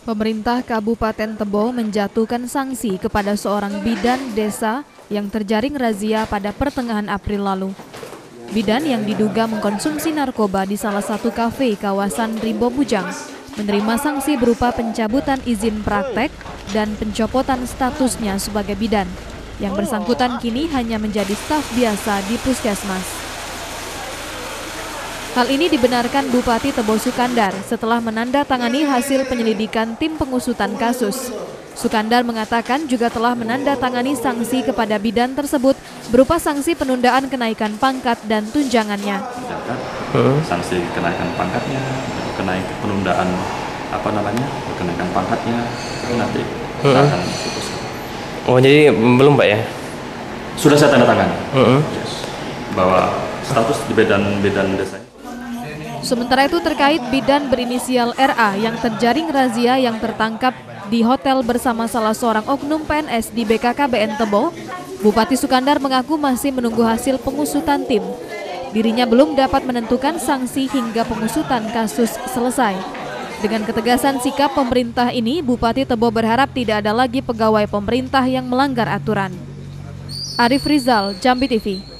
Pemerintah Kabupaten Tebo menjatuhkan sanksi kepada seorang bidan desa yang terjaring razia pada pertengahan April lalu. Bidan yang diduga mengkonsumsi narkoba di salah satu kafe kawasan Rimbo Bujang menerima sanksi berupa pencabutan izin praktek dan pencopotan statusnya sebagai bidan. Yang bersangkutan kini hanya menjadi staf biasa di puskesmas. Hal ini dibenarkan Bupati Tebo Sukandar setelah menandatangani hasil penyelidikan tim pengusutan kasus. Sukandar mengatakan juga telah menandatangani sanksi kepada bidan tersebut berupa sanksi penundaan kenaikan pangkat dan tunjangannya. Sanksi kenaikan pangkatnya, penundaan kenaikan pangkatnya nanti akan diputuskan. Oh, jadi belum, Pak, ya? Sudah saya tanda tangan. Bahwa status di bidan desa. Sementara itu terkait bidan berinisial RA yang terjaring razia yang tertangkap di hotel bersama salah seorang oknum PNS di BKKBN Tebo, Bupati Sukandar mengaku masih menunggu hasil pengusutan tim. Dirinya belum dapat menentukan sanksi hingga pengusutan kasus selesai. Dengan ketegasan sikap pemerintah ini, Bupati Tebo berharap tidak ada lagi pegawai pemerintah yang melanggar aturan. Arif Rizal, Jambi TV.